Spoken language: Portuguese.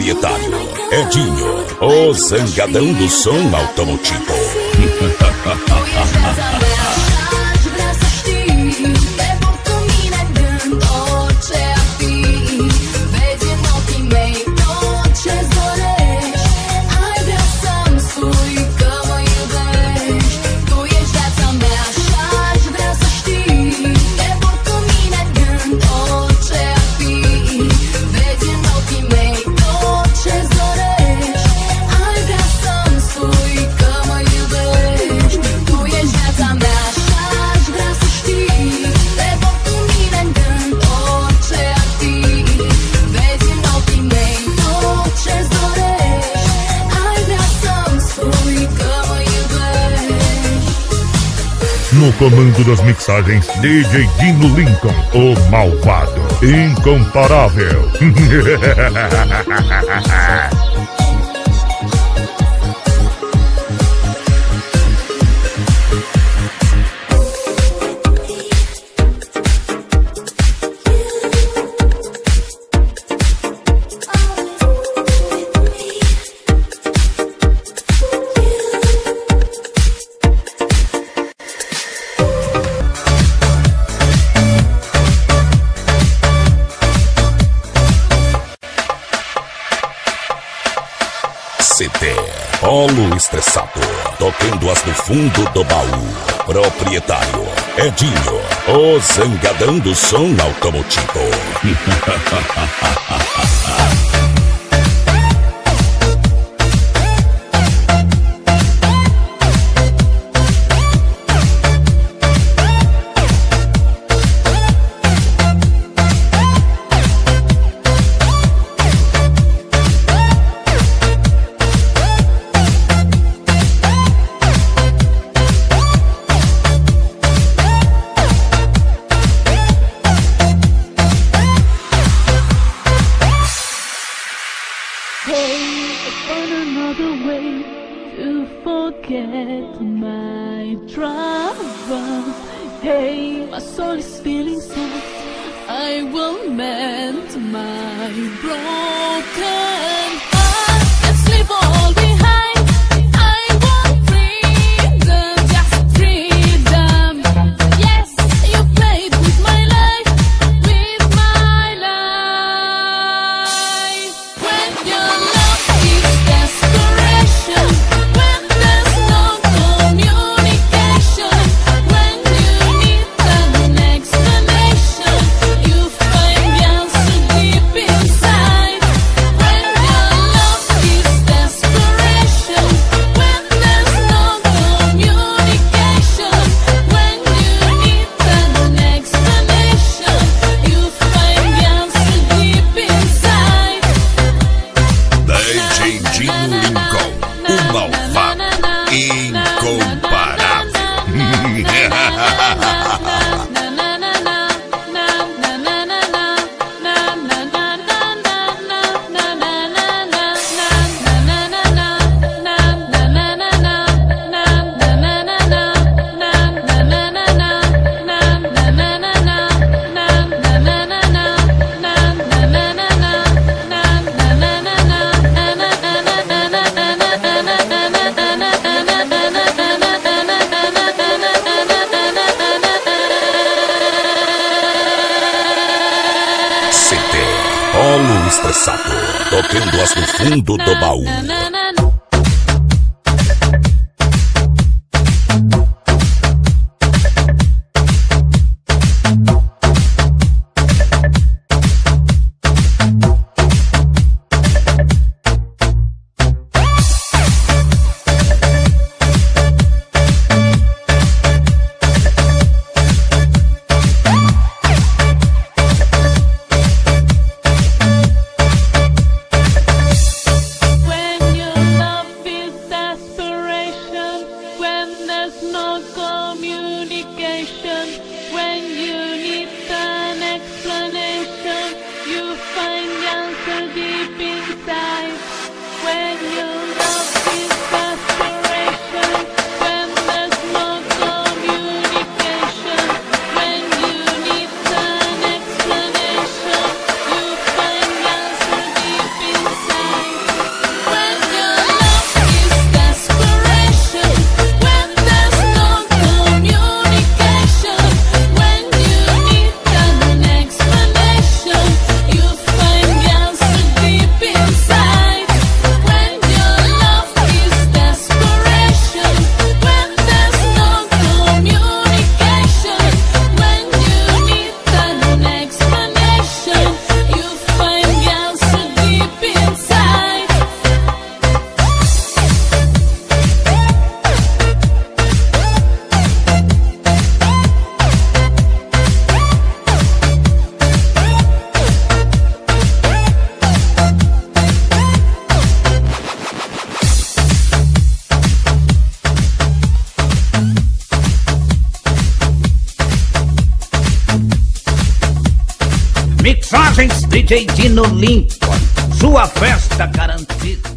Proprietário Edinho, o zangadão do som automotivo. No comando das mixagens, DJ Dino Lincoln, o malvado, incomparável. CD Polo Estressado, tocando-as no fundo do baú. Proprietário Edinho, o zangadão do som automotivo. Hey, I found another way to forget my troubles. Hey, my soul is feeling sad. I will mend my broken heart. Let's leave all behind. I want freedom, just freedom. Yes, you played with my life, with my life. When your love is desperation, when there's no communication, when you need an explanation, you find the answer deep inside. When your love is desperation, when there's no communication, when you need an explanation, you find the answer deep inside. DJ Dino Lincoln, o malvado incomparável. CD Polo Estressado, tocando-as no fundo do baú. When Mixagens DJ Dino Lincoln. Sua festa garantida.